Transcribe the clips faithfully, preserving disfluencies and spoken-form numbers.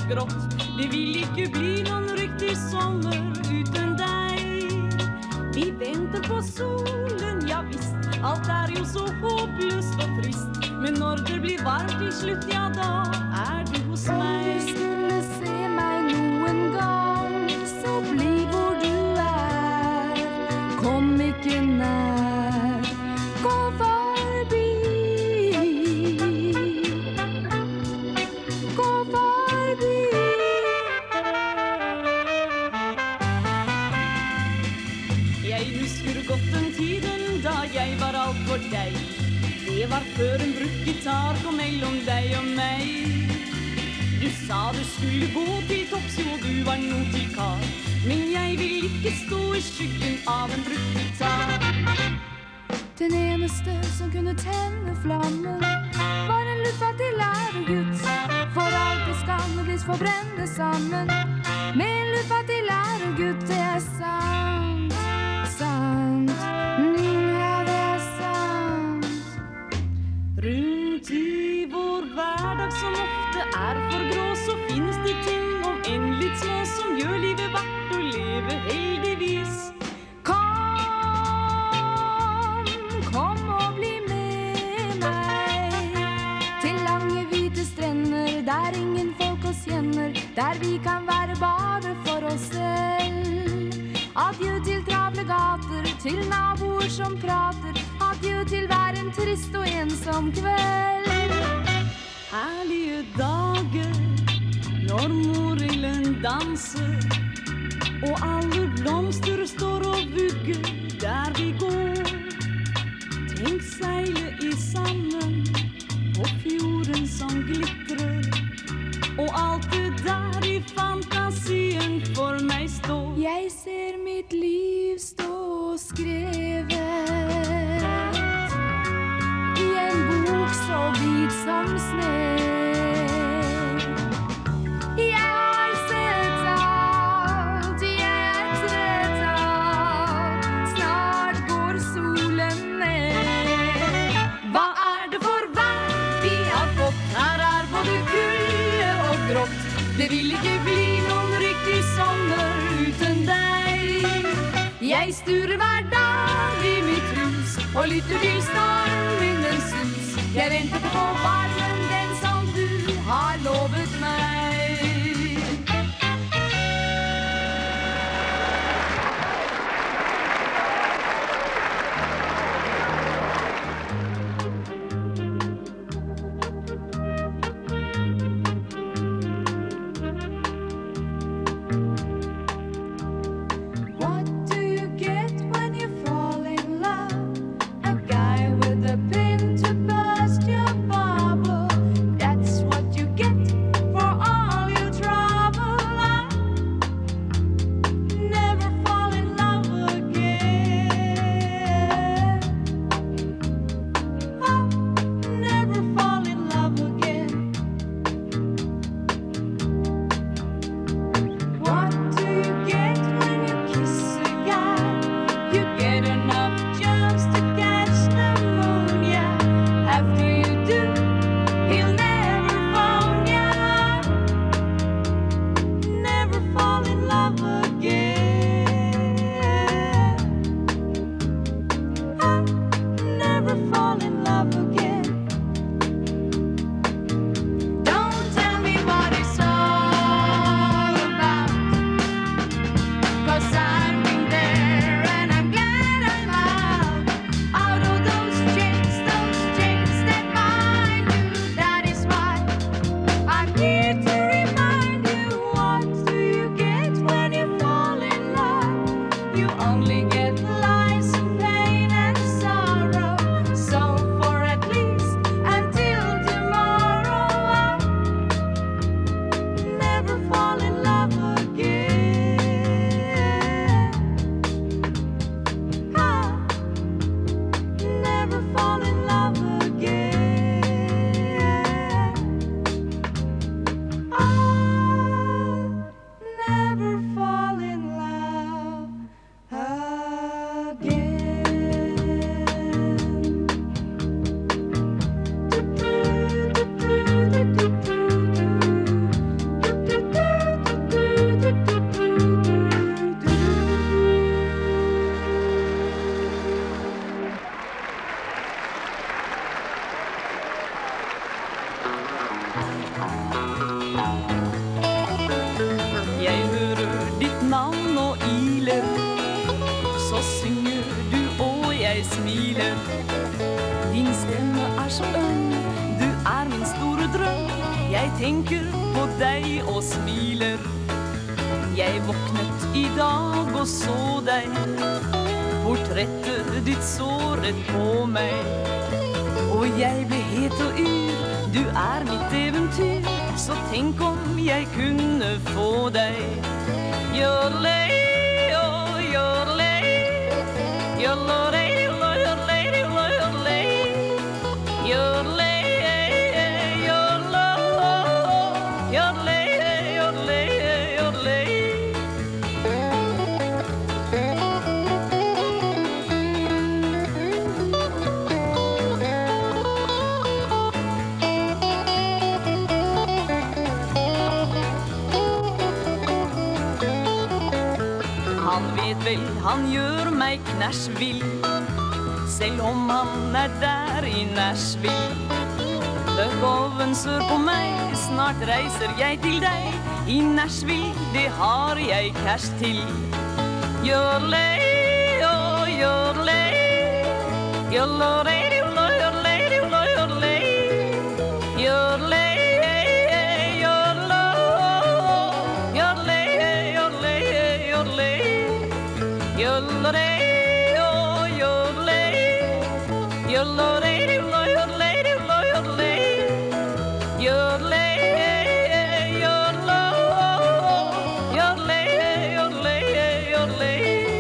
og grått. Det vil ikke bli noen riktig sommer uten deg. Vi venter på solen, ja visst. Alt er jo så håpløst og trist. Men når det blir varmt til slutt, ja da er du hos meg. Om du skulle se meg noen gang, så bli hvor du er. Kom ikke nær, gå forbi. Gå forbi. Jeg husker godt den tiden da jeg var alt for deg. Det var før en brukt gitar kom mellom deg og meg. Du sa du skulle gå til topps, jo du var noe til kar. Men jeg vil ikke stå i skyggen av en brukt gitar. Den eneste som kunne tenne flammen var en luttfattig læregutt. For alt det skammeligst får brenne sammen. Med en luttfattig læregutt, det er sant, sant. Mm, ja, det er sant. Rundt i vår hverdag som ofte er for grå, så finnes det ting om enn litt små som gjør livet verdt å leve heldigvis. Kom, kom og bli med meg til lange hvite strender, der ingen folk oss kjenner, der vi kan være bare for oss selv. Adjø til travle gater, til naboer som prater. Adjø til hver en trist og ensom kveld. Herlige dager når morillen danser, og alle blomster står og vugger der vi går. Tenk seile i sanden på fjorden som glitrer, og alt det der i fantasien for meg står. Jeg ser mitt liv stå skrevet i en bok så hvit som sne. Jeg har sett alt, jeg er trett alt, snart går solen ned. Hva er det for vær vi har fått? Her er både kulde og grått. Det vil ikke bli noen riktig sommer uten deg. Jeg sturer hver dag i mitt hus og lytter til stormvindens sus. Jeg venter på varmen, den som du har lovet meg. What do you get when you fall in love? A guy with a pin to burst your bubble. smiler. Din stemme er så øm, du er min store drøm. Jeg tenker på deg og smiler. Jeg våknet i dag og så deg. Portrettet ditt såret på meg. Og jeg ble het og yr, du er mitt eventyr. Så tenk om jeg kunne få deg. Jodlei, oh, jodlei. Jodlei, jodlei, jodlei. Jodlei, jodlei. Jodlei, jodlei, jodlei. Han vet vel, han gjør meg knæsjvill, selv om han er der i Nashville. Bøk oven sør på meg, snart reiser jeg til deg. I Nashville, det har jeg cash til. Jodlei, oh, jodlei. Jodlei, jodlei, jodlei, jodlei. Jodlei, jodlei. Jodlei, jodlei, jodlei. Jodlei, oh, jodlei. Jodlei, jodlei, jodlei, jodlei. Jodlei, jodlei, jodlei, jodlei, jodlei.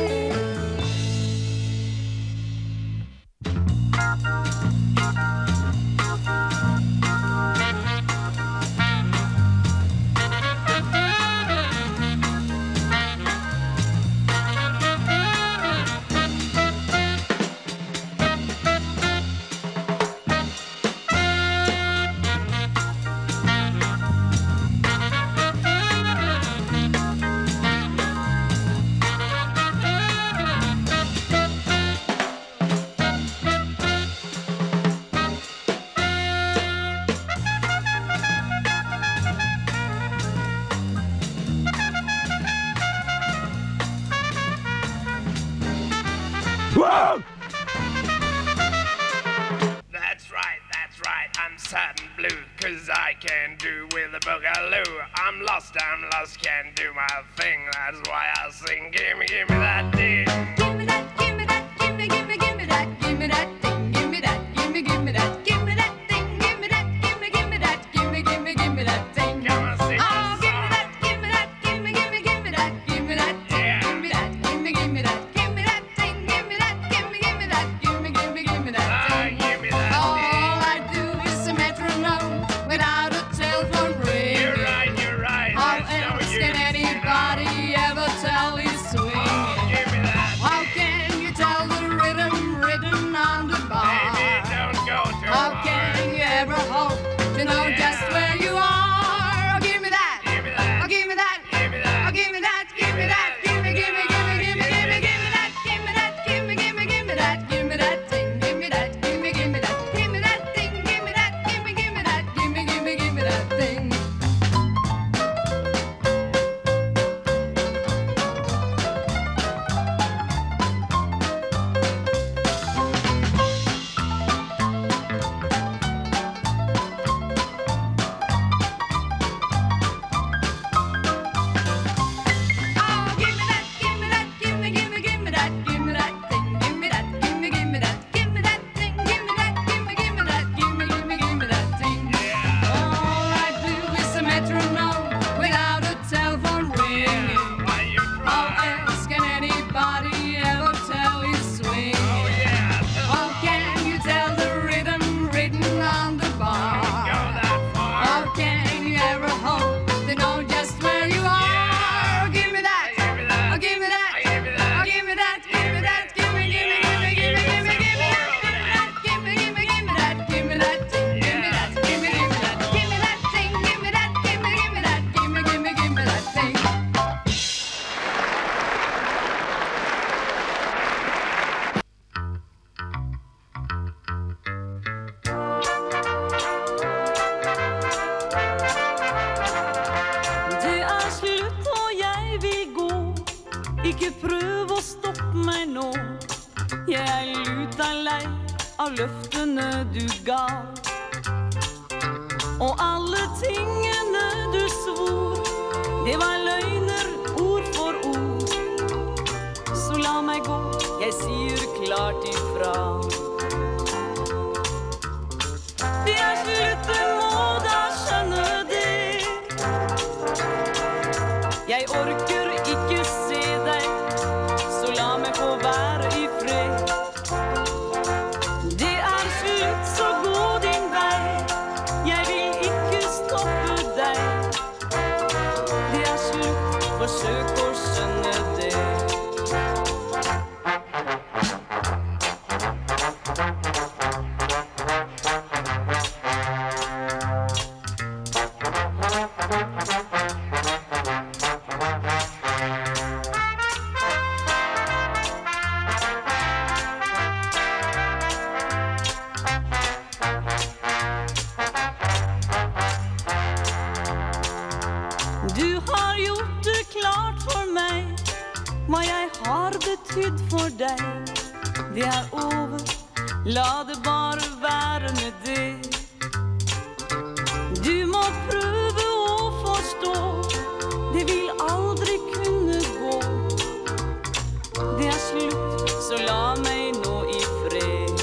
Whoa! That's right, that's right, I'm sad and blue, cause I can't do with a boogaloo. I'm lost, I'm lost, can't do my thing, that's why I sing, gimme, gimme that ding. Gimme that, gimme that, gimme, gimme, gimme that, gimme that thing, gimme that, gimme, gimme that, gimme that thing, gimme that, gimme, gimme that, gimme, gimme, gimme that thing. Come on, sing Oh, the gimme song. that, gimme that, gimme, gimme, gimme that, gimme that thing, Yeah. gimme that, gimme, gimme that, gimme that thing, gimme that, gimme, gimme that, gimme, gimme, gimme that Ah, thing. gimme that All ding. I do is a metronome without a telephone ring. You're right, you're right, How there's no else use, can anybody ever tell he's Oh, swinging? gimme that How ding. can you tell the rhythm written on the bar? Baby, don't go too How far. can you ever hope to know Yeah. just where you are? Oh, give me that. Gimme that. Oh, give me that. Gimme that. Oh, give me that. Give me that. Give me, give me, give me, give me, give me, give me that. Give me that. Give me, give me, give me that. Give me that thing. Give me that. Give me, give me that. Give me that thing. Give me that. Give me, give me that. Give me, give me, give me that thing. Oh, give me that, give me that, give me, give me, give me that, give me that thing, give me that, give me, give me that, give me that thing, give me that, give me, give me that, give me, give me, give me that thing. All I do is a metronome without a telephone ringing. Why you How cry? else can anybody ever tell he's swinging? Oh, yeah, How can you tell the rhythm written on the go bar? that far. How can you ever hope to know just where you are? Oh, give me that. Give me that. Oh, give me that. Give me that. Oh, give me that. Give me that. Give me, give me, give me, give me, give me, give me that. Give me, give me, give me that. Give me that thing. Give me that. Give me, give me that. Give me that thing. Give me that. Give me, give me that. Give me, give me, give me that thing. Det er slutt og jeg vil gå. Ikke prøv å stoppe meg nå. Jeg er luta lei av løftene du ga, og alle tingene du svor, det var løgner ord for ord. Så la meg gå, jeg sier klart ifra. Det er slutt, du må da skjønne det. Jeg orker ikke se deg, så la meg få være i fred. Det er slutt, så gå din vei, jeg vil ikke stoppe deg. Det er slutt, forsøk å skjønne det. Du har gjort det klart for meg hva jeg har betydd for deg. Det er over, la det bare være med det. Du må prøve å forstå, det vil aldri kunne gå. Det er slutt, så la meg nå i fred.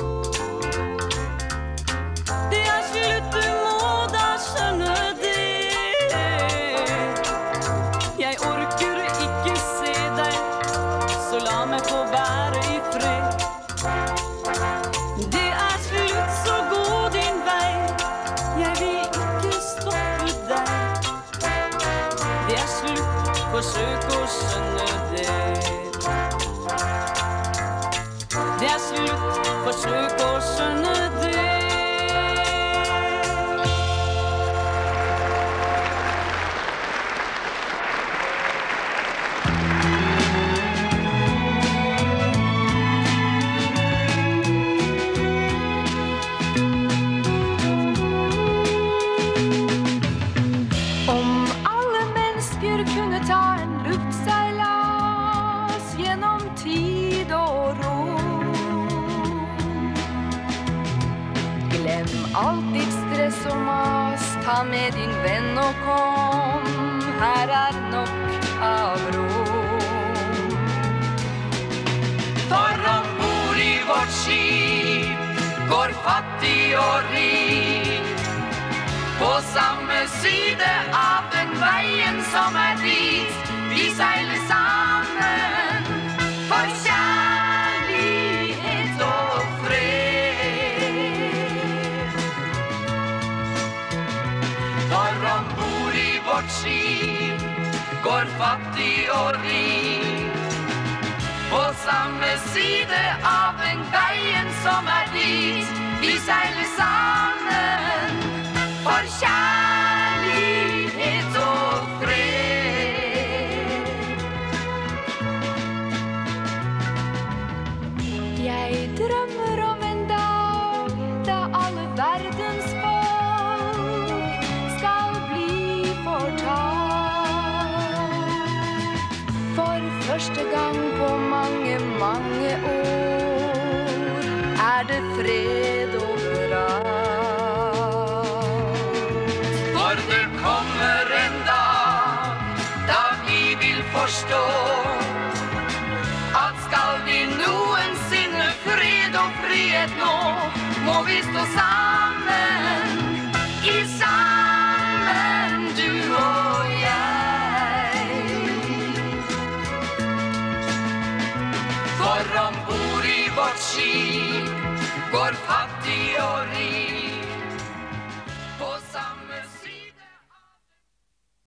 Det er slutt, du må da skjønne det. Jeg orker ikke se deg, så la meg få være i fred. Det er slutt, så gå din vei, jeg vil ikke stoppe deg. Det er slutt, forsøk å skjønne det. Det er slutt, forsøk å skjønne det. Alt ditt stress og mas, ta med din venn og kom, her er nok av rom. For ombord i vårt skip går fattig og rik, på samme side av den veien som er dit. Vi seiler sammen for kjærlighet og fred. For ombord i vårt skip går fattig og rik, på samme side av den veien som er dit. Vi seiler sammen for kjærlighet og fred. Jeg drømmer om en dag da alle verdens folk skal bli fortalt. For første gang på mange, mange år er det fred overalt. For det kommer en dag da vi vil forstå at skal vi noensinne fred og frihet nå, må vi stå sammen, i sammen, du og jeg. For ombord i vårt skip går fattig og rik,